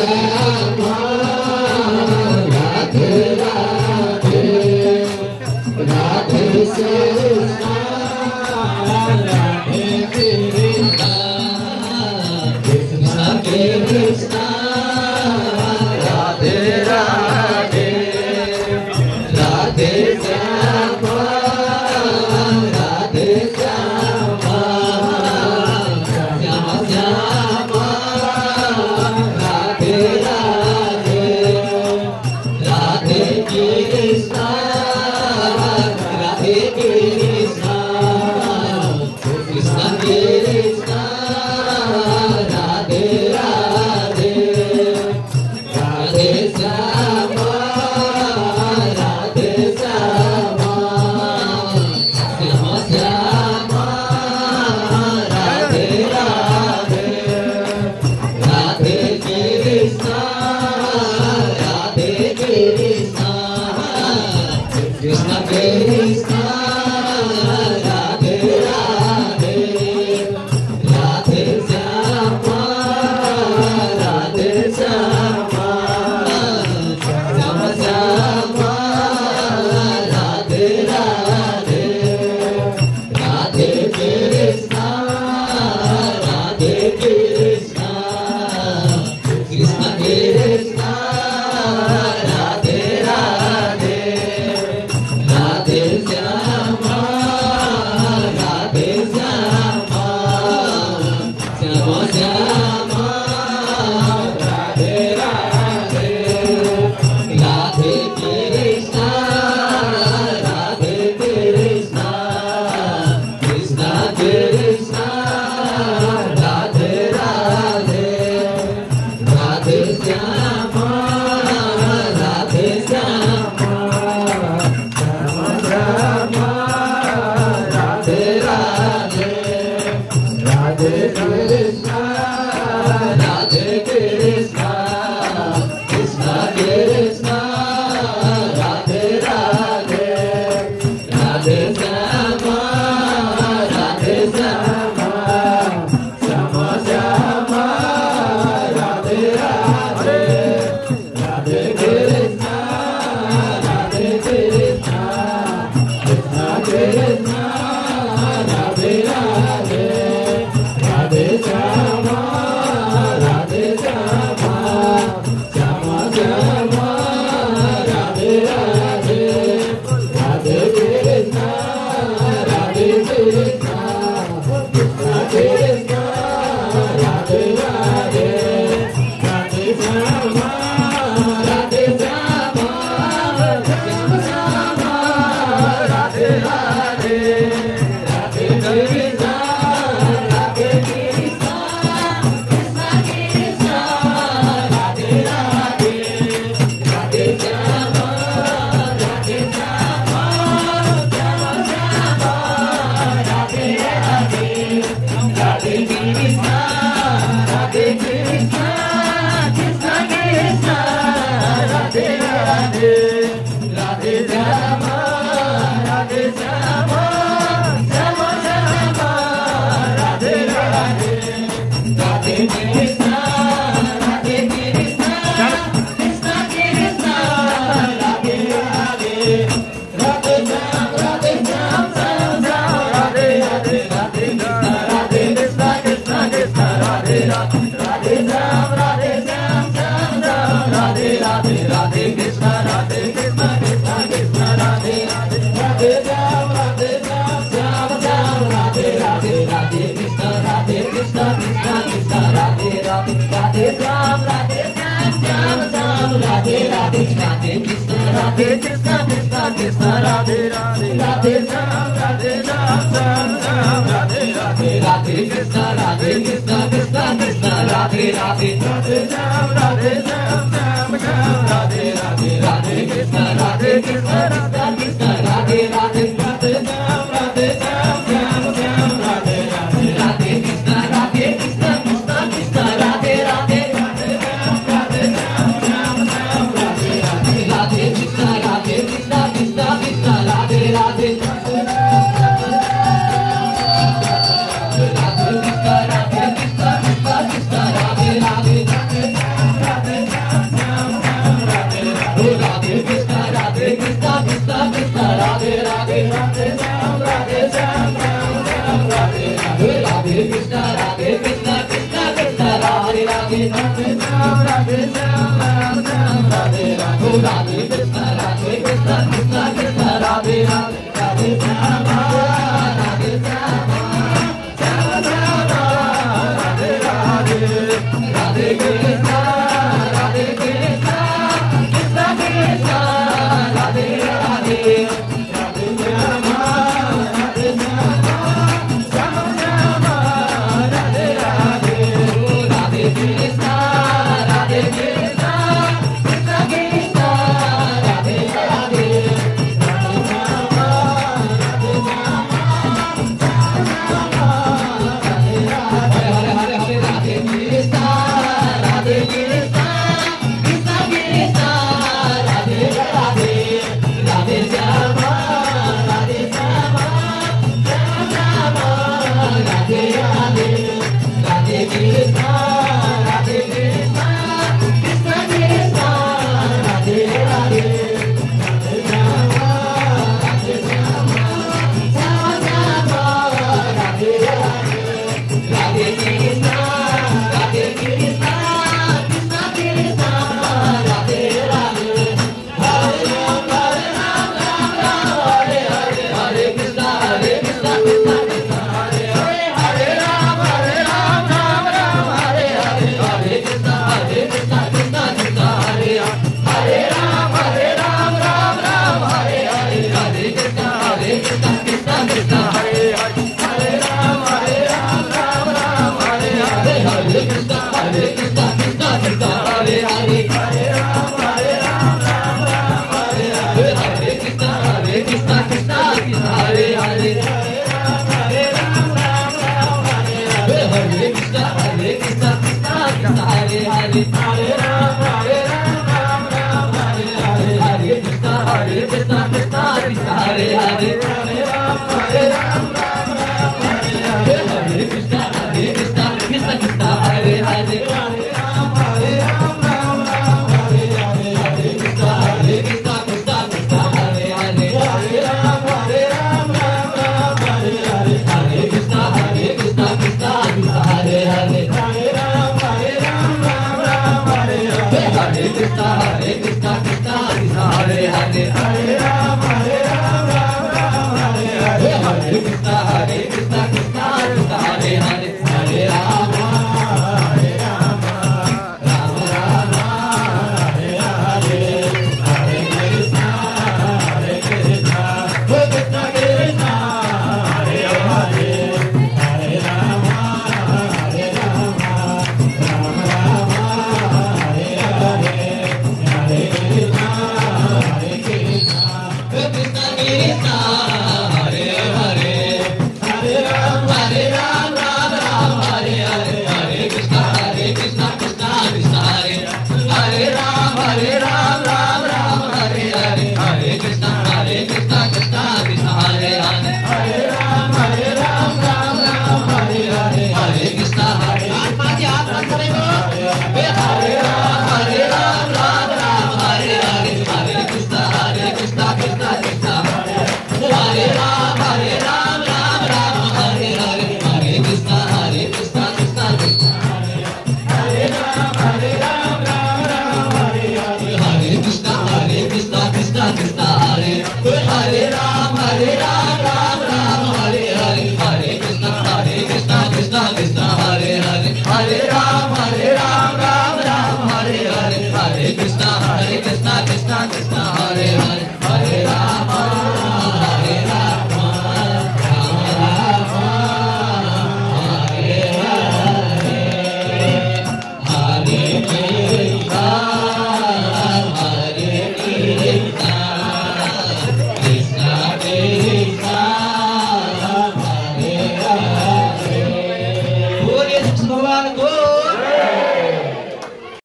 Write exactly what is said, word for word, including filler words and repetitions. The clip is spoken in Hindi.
Shyama Radhe Radhe Radhe Krishna Radhe Krishna Krishna Krishna Radhe Radhe Radhe Shyama Radhe Shyama Shyama Shyama Radhe Radhe Radhe Krishna Radhe Krishna Krishna Krishna Radhe Radhe Radhe Shyama Radhe Shyama Shyama Shyama Radhe Radhe Radhe Krishna Radhe Krishna Krishna Krishna Radhe Radhe Radhe Shyama Radhe Shyama Shyama Shyama Radhe Radhe Radhe Krishna Radhe Krishna Krishna Krishna Radhe Radhe Radhe Shyama Radhe Shyama Shyama Shyama Radhe Radhe Radhe Krishna Radhe Krishna Krishna Krishna Radhe Radhe Radhe Shyama Radhe Shyama Shyama Shyama Radhe Radhe Radhe Krishna Radhe Krishna Krishna Krishna Radhe Radhe Radhe Shyama Radhe Shyama Shyama Shyama Radhe Radhe Radhe Krishna Radhe Krishna Krishna Krishna Radhe Radhe Radhe Shyama Radhe Shyama Shyama Shyama Radhe Radhe Radhe Krishna Radhe Krishna Krishna Krishna Radhe Radhe Radhe Shyama Radhe Shyama Shyama Shyama Radhe Radhe Radhe Krishna Radhe Krishna Krishna Krishna Radhe Radhe Radhe Shyama Radhe Shyama Shyama Shyama Radhe Radhe Radhe Krishna Radhe Krishna Krishna Krishna Radhe Radhe Radhe Shyama Radhe Shyama Shyama Shyama Radhe Radhe Radhe Krishna Radhe Krishna Krishna Krishna Radhe Radhe Radhe Shyam Radhe Shyam Shyam Shyam Radhe Radhe Radhe Krishna Radhe Krishna Krishna Krishna Radhe Radhe Radhe Shyam Radhe Shyam Shyam Shyam Radhe Radhe Radhe Krishna Radhe Krishna Krishna Krishna Radhe Radhe Radhe Shyam Radhe Shyam Shyam Shyam Radhe Radhe Radhe Krishna Radhe Krishna Krishna Krishna Radhe Radhe Radhe Shyam Radhe Shyam Shyam Shyam Radhe Radhe Radhe Krishna Radhe Krishna Krishna Krishna Radhe Radhe Radhe Shyam Radhe Shyam Shyam Shyam Radhe Radhe Radhe Krishna Radhe Krishna Krishna Krishna Radhe Radhe Radhe Shyam Radhe Shyam Shyam Shyam Radhe Radhe Radhe Krishna Radhe Krishna Krishna Krishna Radhe Radhe Radhe Shyam Radhe Shyam Shyam Shyam Radhe Radhe Radhe Krishna Radhe Krishna Krishna Krishna Radhe Radhe Radhe Shyam Radhe Shyam Shyam Shyam Radhe Radhe Radhe Krishna Radhe Krishna Krishna Krishna Radhe Radhe Radhe Krishna Radhe Krishna Krishna Krishna Radhe Radhe Radhe Krishna, Radhe Krishna, Krishna Krishna, Radhe Radhe, Radhe Rama, Radhe Rama, Rama Rama, Radhe Radhe, Radhe Krishna, Radhe Krishna, Krishna Krishna, Radhe Radhe, Radhe Rama, Radhe Rama, Hare Hare Hare Radhe Krishna, Radhe Krishna, Krishna Krishna, Radhe Radhe, Radhe Rama, Radhe Rama, Rama Rama, Radhe Radhe, Radhe Krishna, Radhe Krishna, Krishna Krishna, Radhe Radhe, Radhe Rama, Radhe Rama, Rama Rama, Radhe Radhe. Radhe Krishna, Radhe Krishna, Krishna Krishna, Radhe Radhe, Hare Ram, Hare Ram, Ram Ram, Hare Hare, Hare Krishna, Hare Krishna, Krishna Krishna, Hare Hare, Hare Ram, Hare Ram, Ram Ram, Hare Hare, Hare Krishna, Hare Krishna, Krishna Krishna, Hare Hare, Hare Ram, Hare Ram, Ram Ram, Hare Hare, Hare Krishna, Hare Krishna, Krishna Krishna, Hare Hare, Hare Ram, Hare Ram, Ram Ram, Hare Hare, Hare Krishna, Hare Krishna, Krishna Krishna, Hare Hare, Hare Ram, Hare Ram, Ram Ram, Hare Hare, Hare Krishna, Hare Krishna, Krishna Krishna, Hare Hare, Hare Ram, Hare Ram, Ram Ram, Hare Hare, Hare Krishna, Hare Krishna, Krishna Krishna, Hare Hare, Hare Ram, Hare Ram, Ram Ram, Hare Hare, Hare Krishna, Hare Krishna, Krishna Krishna, Hare Hare, Hare Ram, Hare Ram, Ram Ram, Hare Hare, Hare Krishna, Hare Krishna, Krishna Krishna, Hare Hare.